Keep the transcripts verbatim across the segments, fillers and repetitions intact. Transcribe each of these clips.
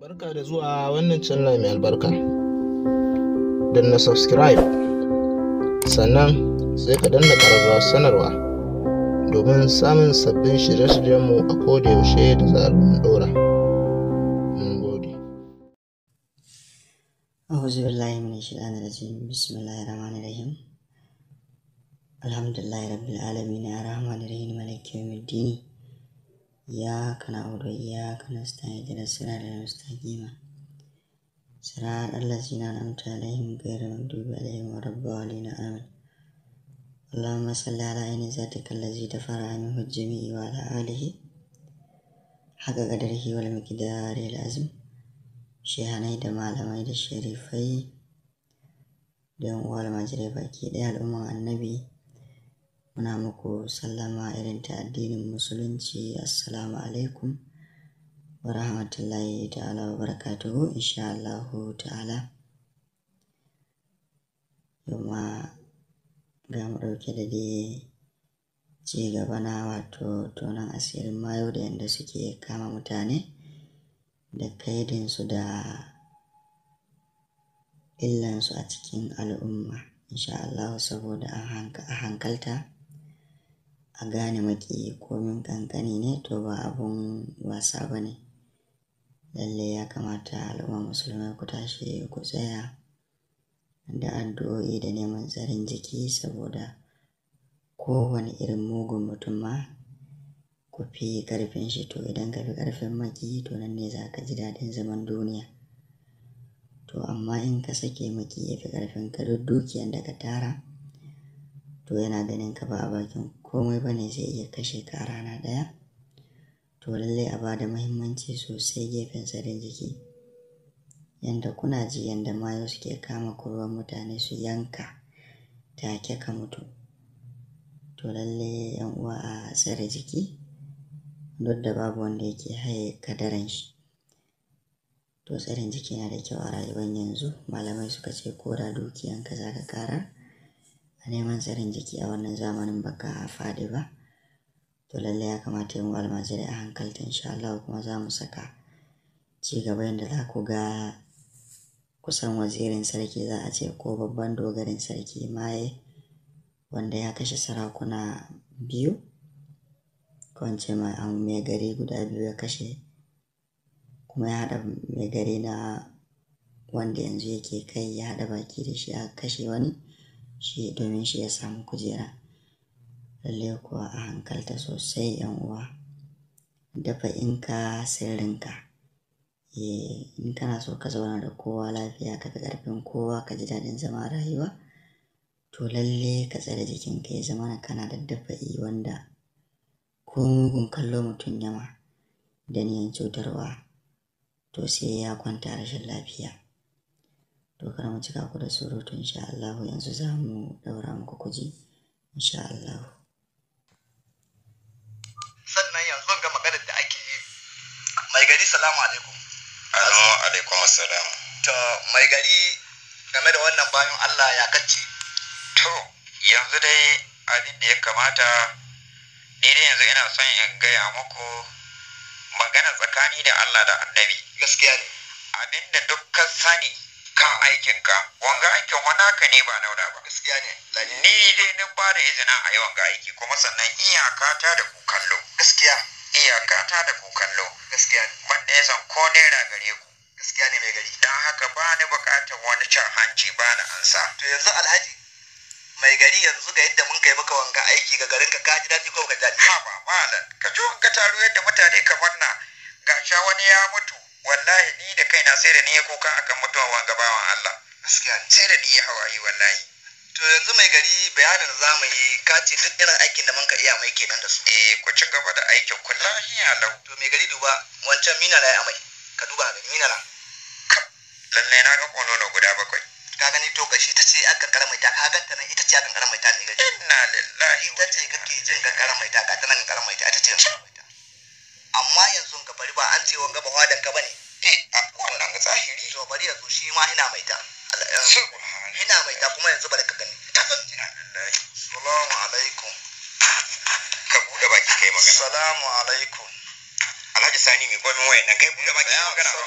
Barka da zuwa wannan channel mai albarka. Danna subscribe, sannan sai ka danna ƙararrawar sanarwa domin samun sabbin shirye-shiryenmu a koda yaushe da zarar mun ɗora. Mun gode. أعوذ بالله من الشيطان الرجيم بسم الله الرحمن الرحيم الحمد لله رب العالمين الرحمن الرحيم مالك يوم الدين إياك نعبد وإياك نستعين اهدنا الصراط المستقيم صراط الذين أنعمت عليهم غير المغضوب عليهم ولا الضالين آمين اللهم صل على عين ذاتك الذي تفرع منه الجميع وعلى آله حق قدره والمقدار العظيم shehanai da malamai da sharifai da yan uwa almajirai baki ɗaya al'umman annabi muna muku sallama irin ta addinin musulunci. Assalamu alaikum wa rahmatullahi ta'ala wa barakatuhu. Insha Allahu ta'ala yau ma ga mu ɗauke da dai ci gaba na wato tonon asirin mayo da yadda suke kama mutane da kaidinsu da illansu a cikin al'umma. Insha Allah saboda a hankalta a gane maki komin kankani ne to ba abun wasa ba ne. Lalle ya kamata al'umma musulmai ku tashi ku tsaya da addu'o'i da neman tsarin jiki saboda kowane irin mugun mutum ma ku fi ƙarfin shi. To idan ka fi ƙarfin maki to nan ne za ka ji daɗin zaman duniya. To amma in ka sake maki ya fi ƙarfin ka duk dukiyan da ka tara to yana ganin ka ba a bakin komai ba ne zai iya kashe ka a rana ɗaya. To lallai a ba da muhimmanci sosai gefen tsarin jiki. Yanda kuna ji yanda mayu suke kama kurwan mutane su yanka take ka mutu. To lallai yan uwa a tsare jiki duk da babu wanda yake haye kadaran shi. To tsarin jiki na da kyau a rayuwar yanzu. Malamai suka ce ko da dukiyanka za ka kara a neman tsarin jiki a wannan zamanin baka faɗi ba. To lallai ya kamata yin almajirai a hankalta. Insha Allah kuma za mu saka ci gaba yadda za ku ga kusan wazirin sarki za a ce ko babban dogarin sarki maye wanda ya kashe sarakuna biyu kwance mai mai gari guda biyu ya kashe kuma ya haɗa mai gari na wanda yanzu yake kai ya haɗa baki da shi a kashe wani shi domin shi ya samu kujera. Lalle kuwa a hankalta sosai yan uwa. Dafa inka sirrinka. Eh in kana so ka zauna da kowa lafiya ka fi ƙarfin kowa ka ji daɗin zama rayuwa to lalle ka tsare jikinka ya zama kana da dafa'i wanda ko mugun kallo mutum yama da niyan cutarwa to sai ya kwanta rashin lafiya. To kar mu cika ku da surutu. Insha Allah yanzu za mu daura muku kuji insha Allah. Sannan yanzu ga maganar da ake yi mai gari salamu alaikum. Assalamu alaikum assalam. To mai gari game da wannan bayan Allah ya kace. To yanzu dai abin da ya kamata ni dai yanzu ina son in gaya muku magana tsakani da Allah da annabi. Gaskiya ne. Abinda dukkan sani kan aikinka wanga aikin wanaka ne ba nauda ba. Gaskiya ne. Ni dai ni ba da izinin a yi wanga aiki kuma sannan iyakata da ku kallo. Gaskiya. Iyakata da ku kallo. Gaskiya ne. Wanda ya san ko naira gare ku. Gaskiya ne mai gari. Don haka ba ni bukatar wani cin hanci ba na ansa. To yanzu alhaji mai gari yanzu ga yadda mun kai maka wanga aiki ga garin ka ka ji daɗi ko ka ji daɗi? Ha ba malam ka ji wanga taro yadda mutane kamar na gasha wani ya mutu wallahi ni da kaina sai da ni ya kuka akan mutuwan wanga bawan Allah. Gaskiya ne. Sai da ni ya hawaye wallahi. To yanzu mai gari bayanin za mu yi ka ce duk irin aikin da mun ka iya mai kenan da su. Eh ku ci gaba da aikin ku lafiya lau. To mai gari duba wancan mina na ya amai ka duba ga mina na. Lallai na ga konono guda bakwai. Ka gani to gashi ita ce akan karamai ta ka ganta nan ita ce akan karamai ta ne gaji. Inna lillahi ita ce kake jin kan karamai ta ga ta nan karamai ta ita ce karamai ta. Amma yanzu ka bari ba an ce wanga ba wadan ka bane. Eh a wannan ga zahiri. To bari yanzu shi ma ina mai ta. Ina mai ta kuma yanzu bari ka gani. Inna lillahi. Assalamu alaikum. Ka bude baki kai magana. Assalamu alaikum. Alhaji Sani mai gomin wayan nan kai bude baki magana. Assalamu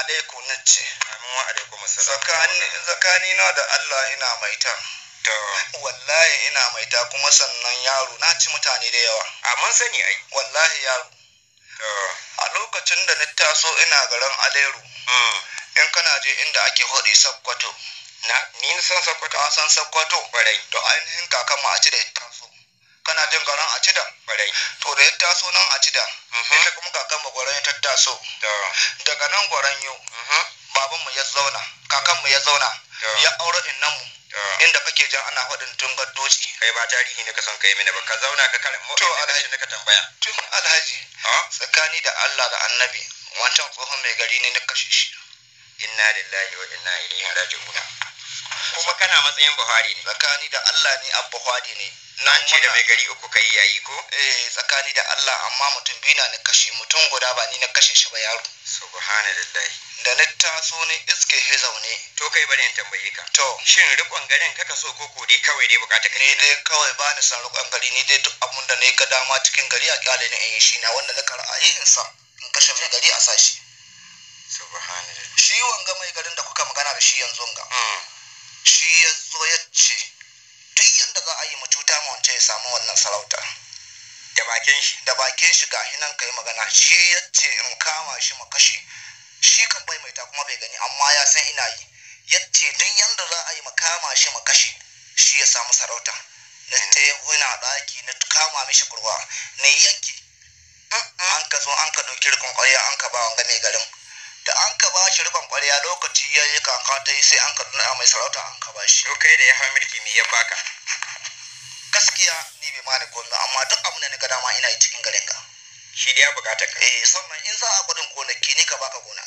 alaikum nace. Amin wa alaikum assalam. Tsakani tsakani na da Allah ina maita. To wallahi ina maita kuma sannan yaro na ci mutane da yawa. a mun sani ai. Wallahi yaro. To A lokacin da na taso ina garin Aleru. mm In kana je inda ake hodi Sakkwato. na ni na san Sokoto. Ka san Sakkwato? Kwarai. To ainihin kakan mu a ci da ya taso. Kana jin garin a ci da? Kwarai. To da ya taso nan a ci da. Mhm. Inda kuma kakan mu gwaran ta taso. To Daga nan gwaran yau. mhm Baban mu ya zauna. Kakan mu ya zauna. to Ya aure innan mu. to Inda kake jan ana faɗin tungar doci. kai ba tarihi ne ka son kai mini ba ka zauna ka karan mu To, to Alhaji. alhaji ne ka tambaya. Tun Alhaji. Ha Tsakani da Allah da Annabi. Wancan tsohon mai gari ne na kashe shi. inna lillahi wa inna ilaihi raji'un. Kuma kana matsayin Buhari ne. Tsakani da Allah ne Abba Hwadi ne. An ce da mai gari uku kai yayi ko? Eh tsakani da Allah amma mutum biyu na ni kashe mutum guda ba ni na kashe shi ba yaro. Subhanallahi. Da na taso ne iske he zaune. To kai bari in tambaye ka. To Shin rikon garin kaka so ko ko dai kawai dai bukata ka ni ne dai kawai ba ni san rukun gari ni dai duk abun da na yi ga dama cikin gari a kyale ni in yi shi na wanda na kar'ayi in sa in kashe mai gari a sa shi. Subhanallahi. Shi wanga mai garin da kuka magana da shi yanzu ga. Mm. Shi ya zo ya ce duk yanda za a yi mu cuta ma wance ya samu wannan sarauta. Da bakin shi. Da bakin shi ga hinan kai magana shi ya ce in kama shi mu kashe. Shi kan bai mai ta kuma bai gani amma ya san ina yi. Ya ce duk yanda za a yi mu kama shi mu kashe shi ya samu sarauta. Na ta yi wina ɗaki na kama mishi kurwa na yanki. An ka zo an ka ɗauki rikon ƙwarya an ka ba wanga mai garin. Da an ka ba shi rikon ƙwarya lokaci ya yi kaka ta yi sai an ka nuna mai sarauta an ka ba shi. To kai da ya hawa mulki me ya baka? Gaskiya ni bai mani komai amma duk abin da na ga dama ina yi cikin garin ka. Shi da ya bukata ka. Eh sannan in za a gudun gonaki ni ka baka gona.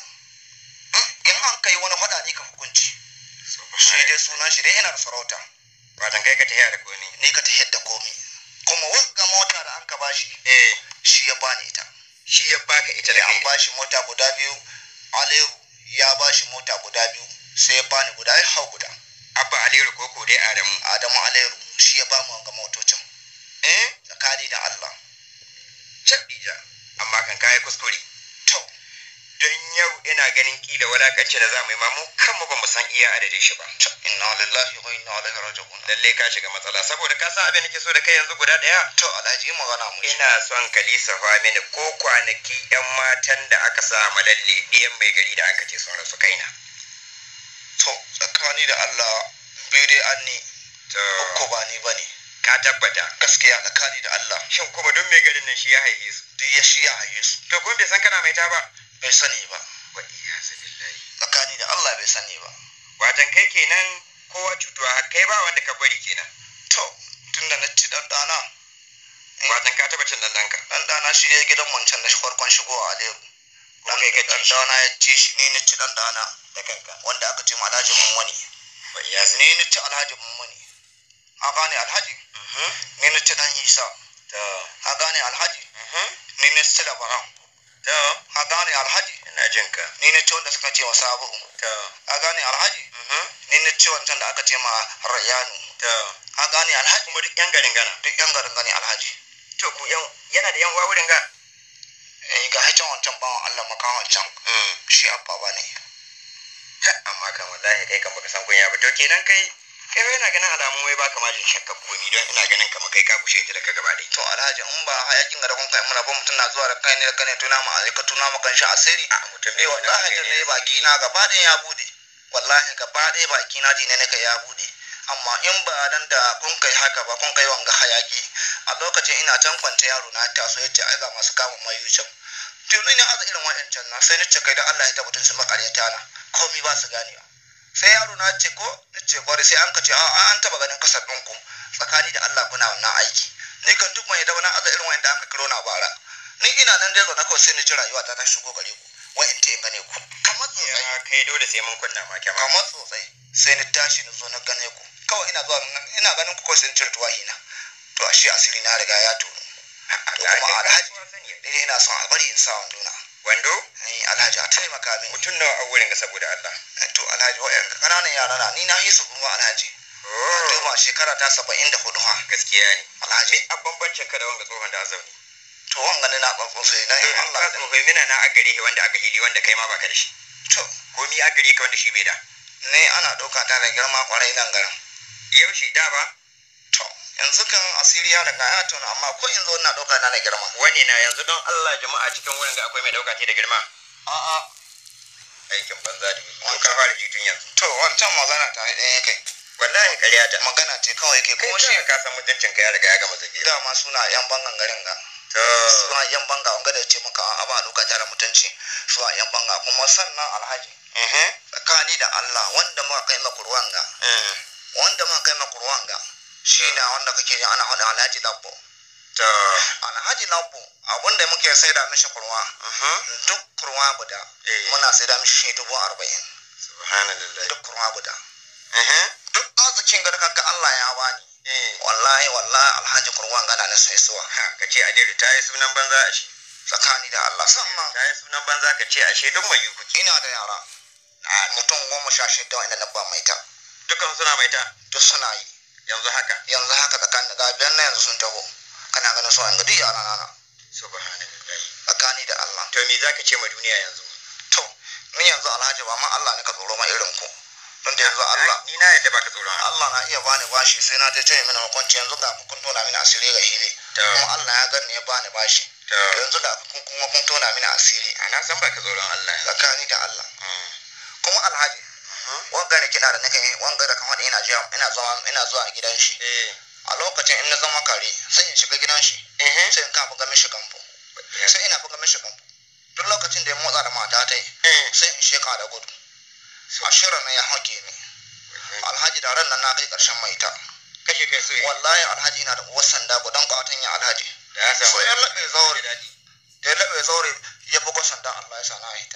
In an kai wani faɗa ni ka hukunci. Shi dai sunan shi dai yana da sarauta. Watan kai ka tafiya da komi. Ni ka ta yadda komi. Kuma wagga mota da an ka bashi Eh shi ya bani ita. shi ya baka ita da Sai an kai. bashi mota guda biyu. Aleru ya bashi mota guda biyu. Sai ya bani guda ya hau guda. Abba Aliyu ko ko dai Adamu. Adamu Aleru shi ya ba mu wanga motocin. Eh Tsakani da Allah. Cabija. Amma kan kai kuskure. To Don yau ina ganin kila walakanci da zamu yi ma mu kanmu ba mu san iya adadin shi ba. to, inna lillahi wa inna ilaihi raji'un. Lalle ka shiga matsala saboda ka san abin da ke so da kai yanzu guda daya. To Alhaji yi magana mu. Ina son ka lissafa mini ko kwanaki yan matan da aka sa ma lalle ɗiyan mai gari da aka ce sun rasu kaina. To tsakani da Allah biyu dai an ni To uku ba ni bane. ka tabbata. Gaskiya tsakani da Allah Shin kuma don mai garin nan shi ya haife su. duk ya shi ya haye su. To kun bai san kana mai ta ba. Bai sani ba. Wa iyazu billahi. Tsakani da Allah bai sani ba. Watan kai kenan kowa cutuwa har kai ba wanda ka bari kenan. To tunda na ci dan dana Watan ka taba cin dan danka. dan dana shi ya gidan wancan na farkon shigo a Aleru. Kuma kai ka Dan ci shi dana ya ci shi ni na ci dan dana da kanka. wanda aka ce ma Alhaji Mummuni. Wa iyazu. Ni na ci Alhaji Mummuni. A gane Alhaji. Mhm. Ni na ci dan Isa. To A gane Alhaji. mhm. Ni na ci Labaran. To A gane Alhaji. ina jin ka. Ni na ci wanda suka ce wa Sabu. To A gane Alhaji. mhm. Ni na ci wancan da aka ce ma Rayanu. To A gane Alhaji. kuma duk yan garin gana. Duk yan garin gani Alhaji. To ku yan yana da yan uwa wurin ga. Eh ga hacin wancan bawan Allah makawan wancan. Mm. Shi abba ba ne. Amma kan wallahi kai kan baka san kunya ba to kenan kai kai yana ganin alamun wai baka ma jin shakka komi don ina ganin kamar kai ka bushe ta da ka gaba dai. To Alhaji in ba hayakin ga da kun kai muna ba mutum na zuwa da kai ne da kai ne tuna ma ka tuna ma kan shi asiri. A mutum Eh wallahi da ne baki na gaba ɗaya ya bude. Wallahi gaba ɗaya baki na ne ne ya bude. Amma in ba dan da kun kai haka ba kun kai wanga hayaki a lokacin ina can kwance yaro na taso yace ai ga masu kama mayucin. To ni ne aza irin wa'ancan na sai nace kai da Allah ya tabbatar su makaryata na komai ba su ganewa. Sai yaro na ce ko nace kwari sai an ka ce a an taba ganin kasar ɗinku tsakani da Allah kuna wannan aiki. Ni kan duk mai da wani aza irin wa'anda aka kiro na bara. Ni ina nan dai zaune kawai sai ni ji rayuwa ta ta shigo gare ku. Wa'in ta gane ku. Kamar tsotsai. Ya kai dole sai mun kunna ma kyama. Kamar tsotsai. Sai ni tashi ni zo na gane ku. Kawai ina zuwa ina ganin ku kawai sai ni cire tuwahi na. To ashe asiri na riga ya tono. To kuma Alhaji ni ina son a bari in sa wandona. Wando? Eh Alhaji a taimaka min. Mutum nawa a wurin ga saboda Allah. To Alhaji wa'yan kananan yara na ni na yi su kuma Alhaji. Oh, To ma shekara ta saba'in da hudu ha. gaskiya ne. Alhaji. A bambancin ka da wanga tsohon da azauni. To wanga ne na tsantsan sai na in Allah Allah. tsohon mina na a gare shi wanda aka hili wanda kai ma baka da shi. To komi a gare ka wanda shi bai da. ne ana ɗauka ta da girma kwarai nan garin. Yaushe da ba? To yanzu kan asiri ya riga ya tona amma ko yanzu ina ɗauka ta da girma. Wani na yanzu don Allah jama'a cikin wurin ga akwai mai ɗauka ta da girma? A'a. Aikin banza da to ka fara ji tun yanzu. To wancan magana ta ɗaya kai. Wallahi ƙarya ta. Magana ce kawai ke Kuma kuma shi shi ka san mutuncin ka ya riga ya gama zage. dama suna yan bangan garin ga. To Suna yan banga wanga da ce maka a ba ɗauka ta da mutunci suna yan banga kuma sannan alhaji. eh Tsakani da Allah wanda muka kai maku ruwan ga. eh Wanda muka kai maku ruwan ga. Shi na wanda kake ji ana hada alhaji labbo. to Alhaji labbo abinda muke saida mishi kurwa. mhm Duk kurwa guda Eh. muna saida mishi shi dubu arba'in. subhanallah. Duk kurwa guda. eh Duk arzikin garkan ka Allah ya bani. eh Wallahi wallahi alhaji kurwan gana na sai suwa. ha ka ce Adiru ta yi sunan banza a shi. Tsakani da Allah sannan Ta yi sunan banza ka ce ashe duk mai yi kuke. ina da yara. A mutum goma sha shida wanda na ba mai ta. Dukan suna mai ta Duk suna yi. yanzu haka. Yanzu haka tsakanin ga biyan na yanzu sun taho. Kana ganin su an ga duk yara nana. Subhanallah. Tsakani da Allah. To me zaka ce ma duniya yanzu? To ni yanzu alhaji ba ma Allah ne ka tsoro ma irin ku. Don da yanzu Allah Ni na yadda baka tsoron Allah. Allah na iya bani bashi sai na ta ce mini hukunci yanzu ga kun tona mini asiri ga hili. To. Kuma Allah ya gani ya bani bashi. To. Yanzu da kun kuma kun tona mini asiri. A na san baka tsoron Allah yanzu. Tsakani da Allah. Mm. Kuma alhaji wanga ne kina da nake wanga da kamar ina jiya ina zuwa ina zuwa gidan shi. Eh. A lokacin in na zama kare sai in shiga gidan shi. Eh. Sai in ka buga mishi kamfo. Sai ina buga mishi kamfo. Duk lokacin da ya motsa da mata ta yi Eh. sai in sheka da gudu. Ashirin na ya hake ni. Alhaji da ran nan na kai karshen maita. Kashe kai so yi. Wallahi alhaji yana da uwar sanda gudan kwatan ya alhaji. Da ya samu. So ya laɓe zaure. daɗi. Da ya laɓe zaure ya buga sandan Allah ya sa na hita.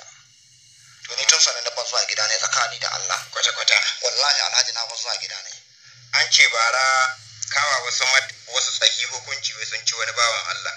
To ni tun sanin da ban zuwa gida ne tsakani da Allah. Kwata kwata. Wallahi alhaji na ban zuwa gida ne. An ce bara kawa wasu mat- wasu tsaki hukunci wai sun ci wani bawan Allah.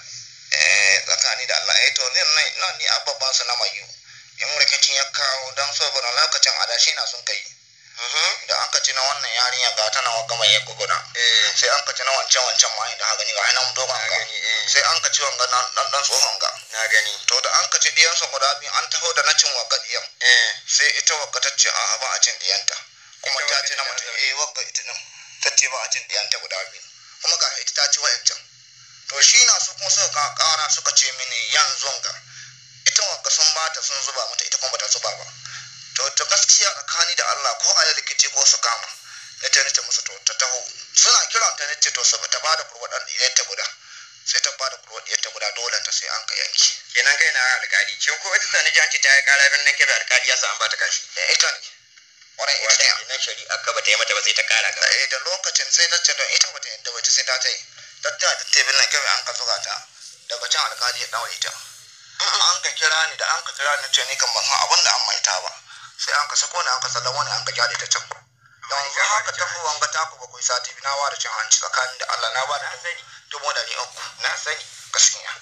Eh tsakani da Allah eh to ni nan nan ni abban su na mayu. In rikicin ya kawo dan saboda lokacin adashi na sun kai. Mhm. Da an ka ci na wannan yarinya ga ta nawa gama ya guguna. Eh. Sai an ka ci na wancan wancan ma da haka ni ga ina dogon Na ga. gani eh. Sai an ka ci wanga nan dan dan tsohon ga. Na gani. To da an ka ci diyan su guda biyu an taho da na cin wagga diyan. Eh. Sai ita wagga ta ce a'a ba a cin diyanta. Kuma Ita ta wagga ci na ta mutum zaune. eh wagga ita din. Ta ce ba a cin diyanta guda biyu. Kuma ga ita ta ci wayancan. To shi na su kuma suka ka kara suka ce mini yanzu ga. Ita wagga sun bata sun zuba mata ita kuma bata zuba ba. To ta gaskiya tsakani da Allah ko a yi rikici ko su kama. Na ta nace musu to ta taho. Suna kiran ta nace to ta bada kurwadan diyarta guda. Sai ta bada kurwadiyarta guda dole ta sai an ka yanki. Kenan kai na alƙali. Kin ko ita sani janci ta yi ƙara birnin kebe alƙali ya sa an bata kashi. Eh ita ne. Wannan ita Wata ne. kenan shari'a ka bata yi mata ba sai ta ƙara gaba. Eh da lokacin sai ta ce don ita bata yadda ba ta sai ta ta yi. Ta ta ta tebin nan kawai an ka zuga ta. Daga can alƙali ya daure ta. An ka kira ni da an ka kira ni ce ni kan ban san abin da an maita ba. Sai an ka sako ni an ka sallama ni an ka jade ta can. Yanzu haka ta fi wanga ta ku bakwai sati biyu na ware cin hanci tsakanin da Allah na ba da Na sani. dubu ɗari uku. Na sani. Gaskiya.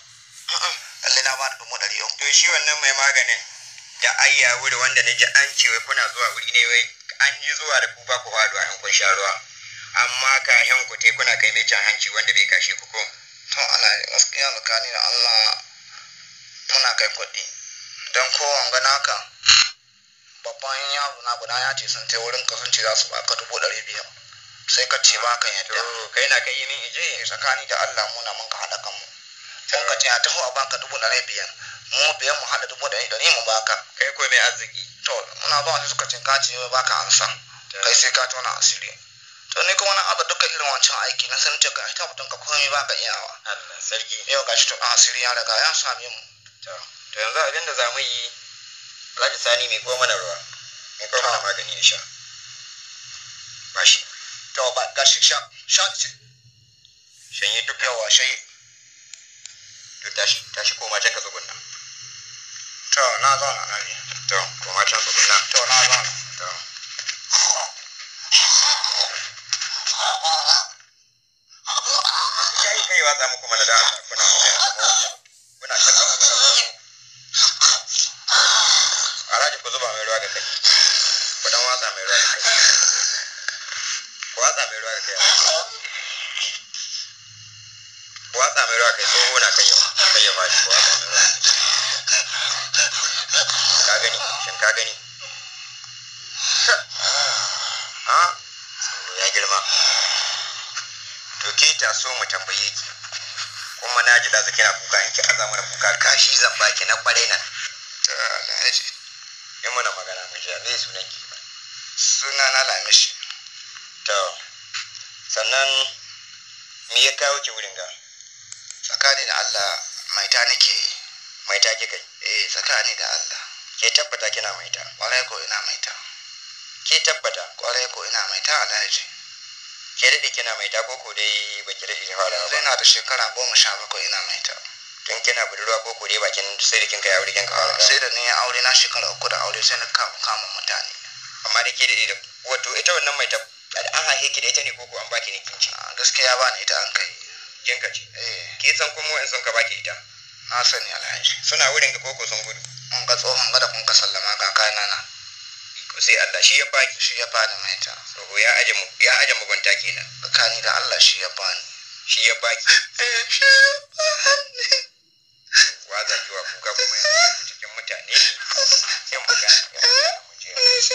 Lalle na ba da dubu ɗari uku. To shi wannan mai maganin da ayya wuri wanda na ji an ce wai kuna zuwa wuri ne wai an yi zuwa da ku ba ku faduwa in kun sha ruwa. Amma kayan ku te kuna kai mai can hanci wanda bai kashe ku ko. To ana gaskiya tsakanin da Allah muna kai kuɗi. Don kowan ga naka babban yaro na guda ya ce sun tai wurin ka sun ce za su baka dubu ɗari biyar. Sai ka ce ba ka yadda. To kai na kai yi min ije. Eh, tsakani da Allah muna mun ka haɗa kanmu. Mun ka ce a taho a baka dubu ɗari biyar. Mu biyan mu haɗa dubu ɗari ɗari mu baka. Kai ko mai arziki. To muna zuwa sai suka ce ka ce wai baka ansa. Kai sai ka tona asiri. To ni kuma na aza duka irin wancan aiki na sun ce ga ita mutum ka komai baka iyawa. Allah sarki. Yau gashi to ɗan asiri ya riga ya same mu. To to yanzu abin da za mu yi Alhaji Sani mai ko mana ruwa. Mai ko mana magani ya sha. Ba shi. To ba gashi sha sha ce. Shanye duk Yawa shai. to tashi tashi koma can ka tsugunna. To na zauna na ne. To koma can tsugunna. To na zauna. To. Shayi kai watsa muku mana da Allah kuna magana kuma kuna kallon abin da zo. Alhaji ku zuba mai ruwa ga kai. Ku dan watsa mai ruwa ga kai. Ku watsa mai ruwa ga kai. Ku watsa mai ruwa ga kai tsoho na kai yau. Kai ya fashi ku watsa mai ruwa. Ka gani? Shin ka gani? ha ya girma to ke ta so mu tambaye ki kuma na ji da zaki na kuka in ki aza mana kuka kashi zan baki na kware nan Alhaji in mana magana mun ji me sunan ki suna na Lamishi. to sannan me ya kawo ki wurin ga Tsakani da Allah maita nake. maita ki kai Eh tsakani da Allah. ke tabbata kina maita Kwarai ko ina maita. ke tabbata Kwarai ko ina maita Alhaji. ke dade kina maita ko ko dai baki dade ki fara Yanzu ba ina da shekara goma sha bakwai ina maita. tun kina budurwa ko ko dai bakin sai da kin kai aure kin ka fara Sai da ni ya aure na shekara uku da aure sai na kama kama mutane. amma da ke dade da wato ita wannan maita an haife ki da ita ne ko ko an baki ne kinci Ah, Gaskiya ba ni ita an kai. kin ka ce Eh ke san kuma wa'in sun ka baki ita na sani Alhaji. suna wurin ga koko sun gudu Mun ga tsohon gada kun ka sallama kakana na. ko sai Allah shi ya baki Shi ya bani maita. so ya aje mu ya aje mugunta kenan Tsakani da Allah shi ya bani. shi ya baki Eh shi ya bani. wa za ki wa kuka kuma yanzu cikin mutane yin magana yin magana mu je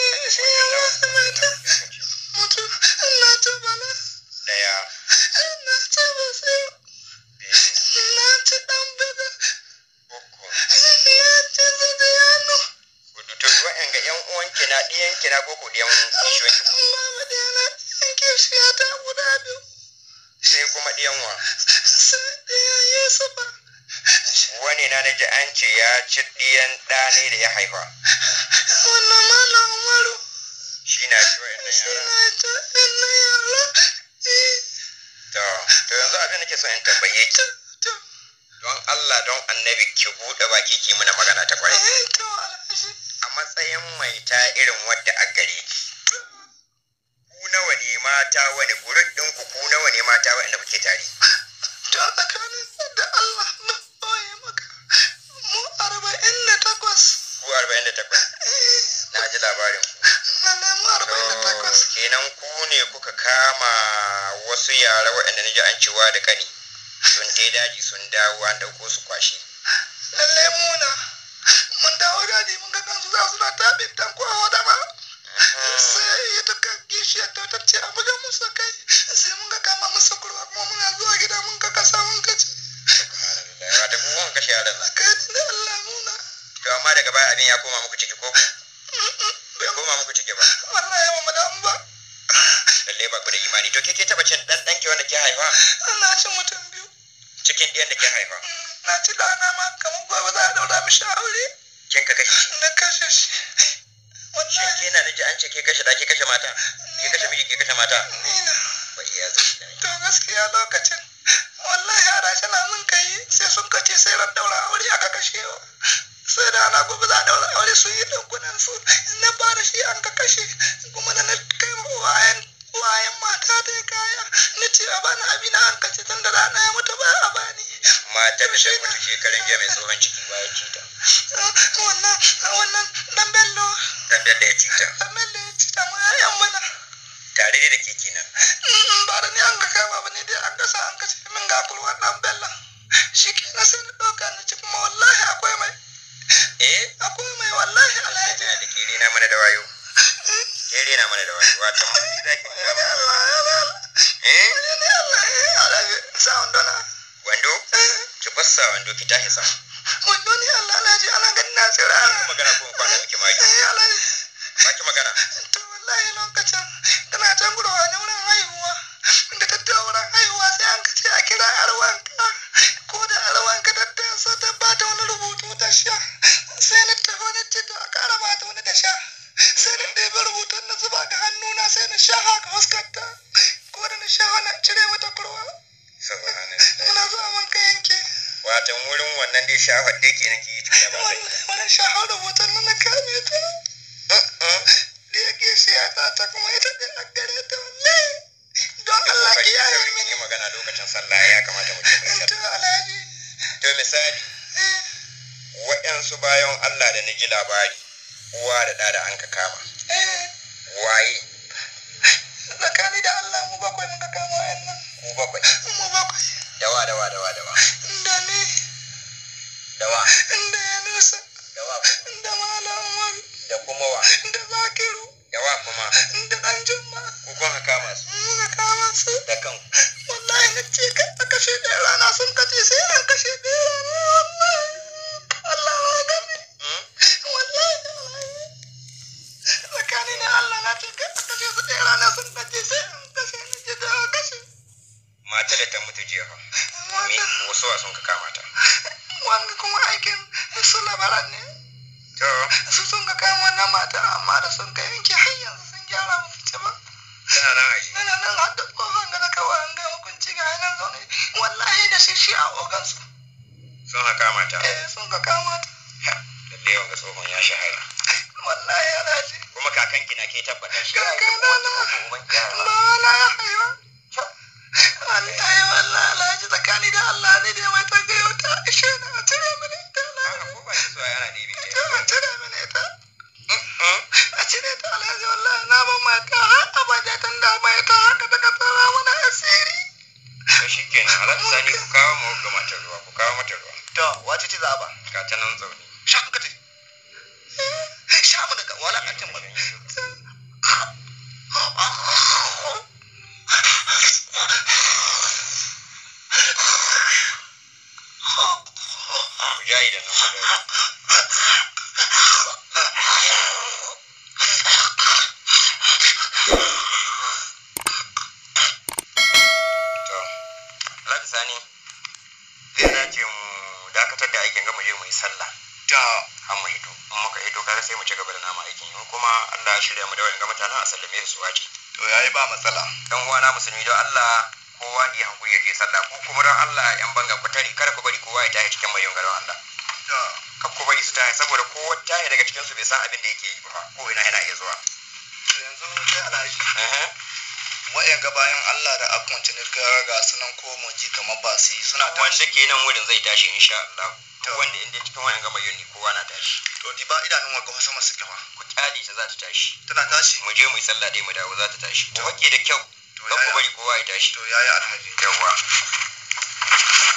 Mutum na ta bana. daya Na ta basi. biyu Na ta dan bada. uku Na ta zadiyano. hudu to wa'yan ga yan uwanki na ɗiyanki na koko ɗiyan kishiyoyinki Mama da yana yanke shi ya ta guda biyu. sai kuma ɗiyan wa Sai ɗaya Yusufa. wani na naji an ce ya ci ɗiyan ɗa ne da ya haifa Wannan Malam Umaru. shi na shi wa'yan Shi yara na ta ina yara. Eh, to to yanzu abin da ke so in tambaye ki to, don Allah don annabi ki buɗe baki ki mana magana ta kwarai eh, to Alhaji. a matsayin mai ta irin wadda a gare ki ku nawa ne mata wani gurin ɗin ku ku nawa ne mata waɗanda kuke tare To tsakanin da Allah na ɓoye maka. Mu arba'in da takwas. ku arba'in da takwas Eh, na ji labarin ku na nemi arba'in da takwas. to kenan ku ne kuka kama wasu yara waɗanda na ji an cewa da kani sun tai daji sun dawo an ɗauko su kwashi Lallai muna. Mun dawo daji mun ga kansu za su na tabin tanko a wadama. Sai ya duka gishiyar da ta ce a buga musu kai. Sai mun ga kama musu kurwa kuma muna zuwa gida mun ga kasa mun gaji. subhanallah wata ku kun kashe yaran nan Tsakanin da Allah muna. to amma daga baya abin ya koma muku ciki ko ku bai koma muku ciki ba Wallahi ba mu damu ba. lalle ba ku da imani to ke ke taba cin dan danki wanda ke haifa Ana cin mutum biyu. cikin ɗiyan da ke haifa Na ci dana ma kamar gobe za a daura mishi aure. kin ka kashe shi Na kashe shi. shin Wallahi ke na naji an ce ke kashe da ke kashe mata ke kashe miji ke kashe mata ni na. ba iya zuwa To gaskiya lokacin wallahi yara tana mun kai sai sun kace sai ran daura aure aka kashe wa. Sai da ana gobe za a daura aure su yi ɗankunan su na fara shi an ka kashe kuma da na kai wa wayan wayan mata da kaya ni ce a bani abin an kace tun da rana ya mutu ba a bani. matar da ta mutu shekaran jiya mai tsohon ciki ba ya ci ta Wannan wannan dan bello tambayar da ya ci ta dan bello ya ci ta mu yayan mana. tare da ke kenan Ba da ni an ka kama ba ne dai an gasa an kace min ga kurwa dan bello. Shi ke na sai na ɗauka na ci kuma wallahi akwai mai. eh Akwai mai wallahi alhaji. tana da ke rena mana da wayo ke rena mana da wayo wato mun za ki Ya ne Allah ya ne Allah. eh Ya ne Allah ya alhaji. Sa'an dona. wando ki fassa wando ki tahi sa Wando ne Allah alhaji ana ganin na tsira. ki magana ko in kwana miki maki Eh alhaji. ba ki magana To wallahi lokacin tana can gurwa ne wurin haihuwa. Da ta dawo wurin haihuwa sai an kace a kira arwanka. Ko da arwanka ta tasa ta bata wani rubutu ta sha. Sai na taho na ce to a kara bata wani da sha. Sai na ɗebe rubutun na zuba ga hannuna sai na sha haka fuskarta. Ko da na sha wani cire mata kurwa. subhanallah Muna zuwa man ka yanke. watan wurin wannan dai shafar da ke nake yi tuka ba kai Wallahi wani sha har rubutun na na kame ta. Da yake siya ta ta kuma ita da a gare ta wallahi. Don Allah ki yaye yi mini. magana lokacin sallah ya kamata mu je mai To sallah alhaji. to misali Eh. waɗansu bayan Allah da na ji labari uwa da ɗa da an ka kama Eh. waye Tsakani da Allah mu bakwai muka kama wayannan. ku bakwai Mu bakwai. dawa dawa dawa dawa Da ni, dawa da Yanusa, dawa da Malam Umaru, da kuma wa da Zakiru, dawa kuma da ɗan jimma ku kun ka kama su muka kama su da kan wallahi na ce ka a kashe ɗaya rana sun kace sai an kashe ɗaya rana wallahi Allah ma gani wallahi wallahi tsakani da Allah na ce ka a kashe su ɗaya rana sun kace sai an kashe ni ji da kashe mata da ta mutu jiya fa me wasu sun ka kama ta wanga kuma aikin su labaran ne to su sun ka kama wannan mata amma da sun kai yanke hanyar sun gyara musu ce ba tana nan aji Nana nan har da tsohon ga kawai an ga hukunci ga nan zaune wallahi da shi shi a ogansu sun ka kama ta eh sun ka kama ta lalle wanga tsohon ya shahara wallahi alhaji kuma kakanki na ke tabbata shi kakana na ba na ya haiwa wallahi wallahi alhaji tsakani da Allah ne da mai ta gayo ta ishe na a cire mini ita alhaji ko ba shi so yana dibi ta a cire mini ita a cire ta alhaji wallahi na ban mata har abada tun da mai ta haka ta kasara mana asiri to shikenan alhaji sani ku kawo mu ga matar ruwa ku kawo mata ruwa to wace ce zaba ka ta nan zaune sha ka ta sha mu daga wala katin ba ku jayi da nan ku jayi to alhaji sani zai dace mu dakatar da aikin gama je mu yi sallah ta an mu hito in muka hito kaga sai mu ci gaba da nama aikin in kuma Allah ya shirya mu da wayan ga mutanen a sallame su waje to yayi ba matsala dan uwana musulmi don Allah kowa ya hankuri ya je sallah ku kuma don Allah yan banga ku tari kada ku bari kowa ya tashi cikin mayon garin Allah to kar ku bari su tashi saboda kowa tashi daga cikin su bai san abin da yake yi ba ko ina yana iya zuwa yanzu sai alhaji eh wayan ga bayan Allah da akwanci ne ga sunan ko moji kamar ba su suna ta wanda ke nan wurin zai tashi insha Allah duk wanda inda cikin wayan ga mayon ni kowa na tashi to di ba idanun wa sama suke ba ku kyale ta za ta tashi tana tashi mu je mu yi sallah dai mu dawo za ta tashi ku wake da kyau kar ku bari kowa ya tashi to yayi alhaji yawa